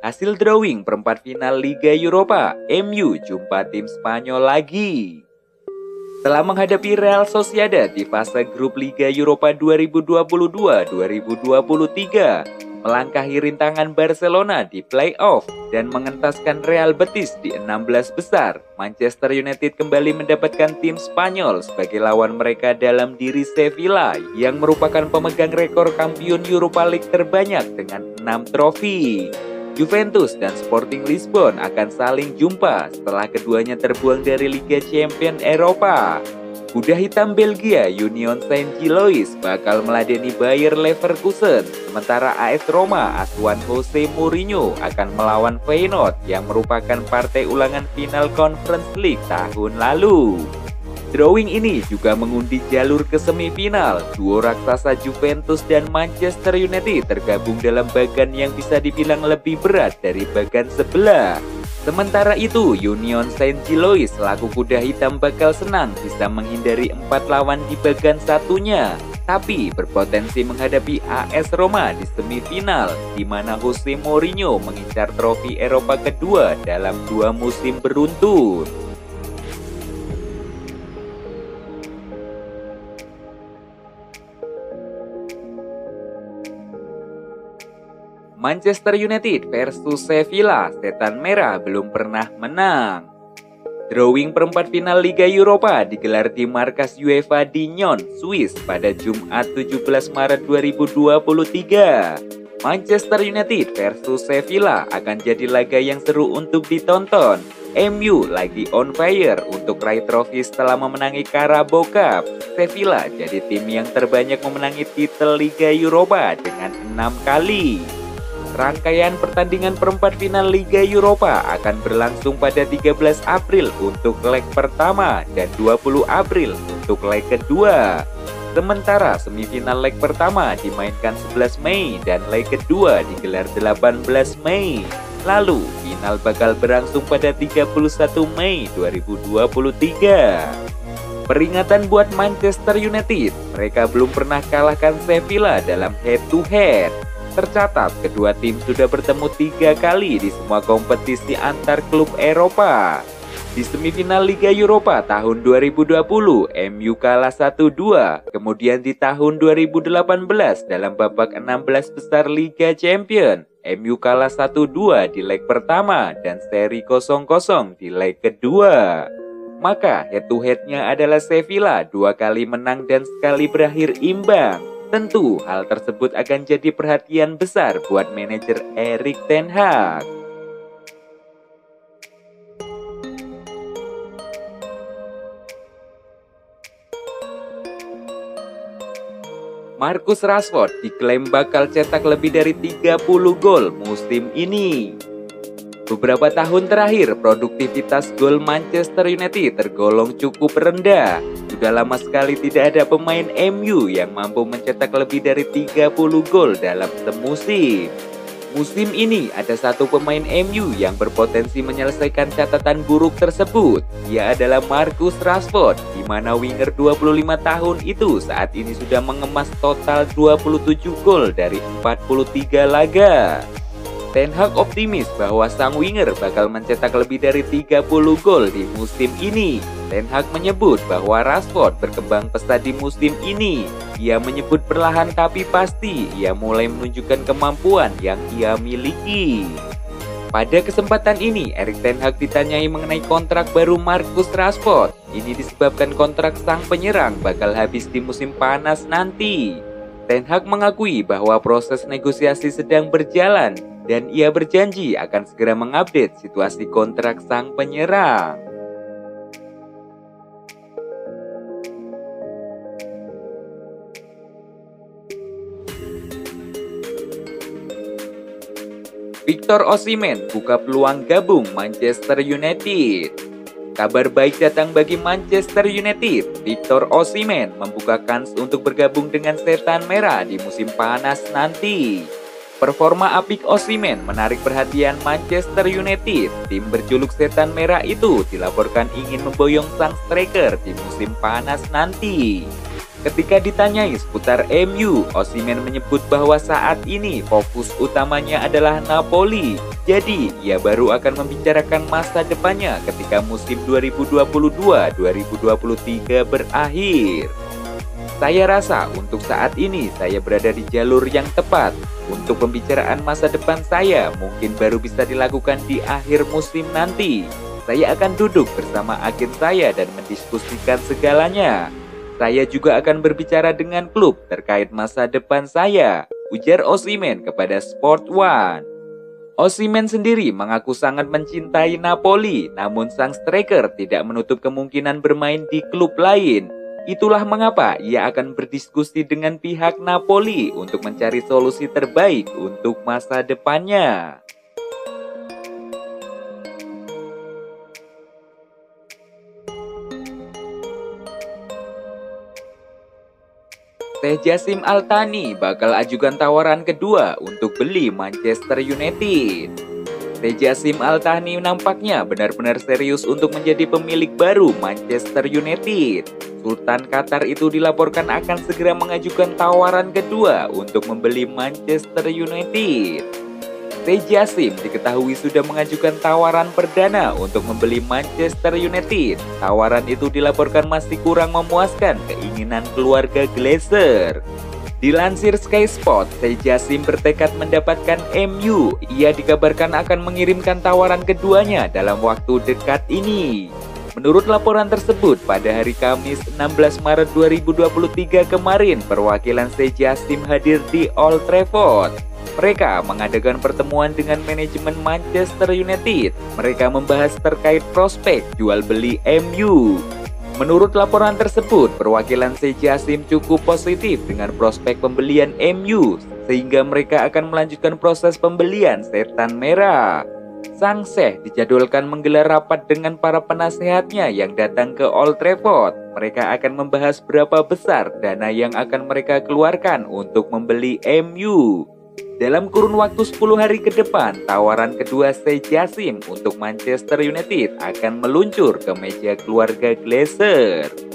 Hasil drawing perempat final Liga Eropa, MU jumpa tim Spanyol lagi. Setelah menghadapi Real Sociedad di fase grup Liga Eropa 2022-2023, melangkahi rintangan Barcelona di playoff dan mengentaskan Real Betis di 16 besar, Manchester United kembali mendapatkan tim Spanyol sebagai lawan mereka dalam diri Sevilla yang merupakan pemegang rekor kampiun Europa League terbanyak dengan 6 trofi. Juventus dan Sporting Lisbon akan saling jumpa setelah keduanya terbuang dari Liga Champions Eropa. Kuda hitam Belgia Union Saint-Gilloise bakal meladeni Bayer Leverkusen, sementara AS Roma asuhan Jose Mourinho akan melawan Feyenoord yang merupakan partai ulangan final Conference League tahun lalu. Drawing ini juga mengundi jalur ke semifinal. Duo raksasa Juventus dan Manchester United tergabung dalam bagan yang bisa dibilang lebih berat dari bagan sebelah. Sementara itu, Union Saint-Gilloise selaku kuda hitam bakal senang bisa menghindari 4 lawan di bagan satunya, tapi berpotensi menghadapi AS Roma di semifinal, di mana Jose Mourinho mengincar trofi Eropa kedua dalam 2 musim beruntun. Manchester United versus Sevilla, setan merah belum pernah menang. Drawing perempat final Liga Eropa digelar di markas UEFA di Nyon, Swiss pada Jumat 17 Maret 2023. Manchester United versus Sevilla akan jadi laga yang seru untuk ditonton. MU lagi on fire untuk raih trofi setelah memenangi Carabao Cup. Sevilla jadi tim yang terbanyak memenangi titel Liga Eropa dengan 6 kali. Rangkaian pertandingan perempat final Liga Eropa akan berlangsung pada 13 April untuk leg pertama dan 20 April untuk leg kedua. Sementara semifinal leg pertama dimainkan 11 Mei dan leg kedua digelar 18 Mei. Lalu final bakal berlangsung pada 31 Mei 2023. Peringatan buat Manchester United, mereka belum pernah kalahkan Sevilla dalam head to head. Tercatat kedua tim sudah bertemu 3 kali di semua kompetisi antar klub Eropa. Di semifinal Liga Eropa tahun 2020, MU kalah 1-2. Kemudian di tahun 2018 dalam babak 16 besar Liga Champions, MU kalah 1-2 di leg pertama dan seri 0-0 di leg kedua. Maka head to headnya adalah Sevilla 2 kali menang dan sekali berakhir imbang. Tentu hal tersebut akan jadi perhatian besar buat manajer Erik ten Hag. Marcus Rashford diklaim bakal cetak lebih dari 30 gol musim ini. Beberapa tahun terakhir, produktivitas gol Manchester United tergolong cukup rendah. Sudah lama sekali tidak ada pemain MU yang mampu mencetak lebih dari 30 gol dalam semusim. Musim ini ada satu pemain MU yang berpotensi menyelesaikan catatan buruk tersebut. Dia adalah Marcus Rashford, di mana winger 25 tahun itu saat ini sudah mengemas total 27 gol dari 43 laga. Ten Hag optimis bahwa sang winger bakal mencetak lebih dari 30 gol di musim ini. Ten Hag menyebut bahwa Rashford berkembang pesat di musim ini. Ia menyebut perlahan tapi pasti ia mulai menunjukkan kemampuan yang ia miliki. Pada kesempatan ini, Erik ten Hag ditanyai mengenai kontrak baru Marcus Rashford. Ini disebabkan kontrak sang penyerang bakal habis di musim panas nanti. Ten Hag mengakui bahwa proses negosiasi sedang berjalan dan ia berjanji akan segera mengupdate situasi kontrak sang penyerang. Victor Osimhen buka peluang gabung Manchester United. Kabar baik datang bagi Manchester United. Victor Osimhen membuka kans untuk bergabung dengan setan merah di musim panas nanti. Performa apik Osimhen menarik perhatian Manchester United. Tim berjuluk setan merah itu dilaporkan ingin memboyong sang striker di musim panas nanti. Ketika ditanyai seputar MU, Osimhen menyebut bahwa saat ini fokus utamanya adalah Napoli. Jadi, ia baru akan membicarakan masa depannya ketika musim 2022-2023 berakhir. Saya rasa untuk saat ini saya berada di jalur yang tepat. Untuk pembicaraan masa depan saya mungkin baru bisa dilakukan di akhir musim nanti. Saya akan duduk bersama agen saya dan mendiskusikan segalanya. Saya juga akan berbicara dengan klub terkait masa depan saya, ujar Osimhen kepada Sport One. Osimhen sendiri mengaku sangat mencintai Napoli, namun sang striker tidak menutup kemungkinan bermain di klub lain. Itulah mengapa ia akan berdiskusi dengan pihak Napoli untuk mencari solusi terbaik untuk masa depannya. Teh Jassim Al-Thani bakal ajukan tawaran kedua untuk beli Manchester United. Teh Jassim Al-Thani nampaknya benar-benar serius untuk menjadi pemilik baru Manchester United. Sultan Qatar itu dilaporkan akan segera mengajukan tawaran kedua untuk membeli Manchester United. Teh Jassim diketahui sudah mengajukan tawaran perdana untuk membeli Manchester United. Tawaran itu dilaporkan masih kurang memuaskan keinginan keluarga Glazer. Dilansir Sky Sport, Teh Jassim bertekad mendapatkan MU. Ia dikabarkan akan mengirimkan tawaran keduanya dalam waktu dekat ini. Menurut laporan tersebut, pada hari Kamis 16 Maret 2023 kemarin, perwakilan Teh Jassim hadir di Old Trafford. Mereka mengadakan pertemuan dengan manajemen Manchester United. Mereka membahas terkait prospek jual beli MU. Menurut laporan tersebut, perwakilan Teh Jassim cukup positif dengan prospek pembelian MU, sehingga mereka akan melanjutkan proses pembelian Setan Merah. Sang Syekh dijadwalkan menggelar rapat dengan para penasehatnya yang datang ke Old Trafford. Mereka akan membahas berapa besar dana yang akan mereka keluarkan untuk membeli MU. Dalam kurun waktu 10 hari ke depan, tawaran kedua Teh Jassim untuk Manchester United akan meluncur ke meja keluarga Glazer.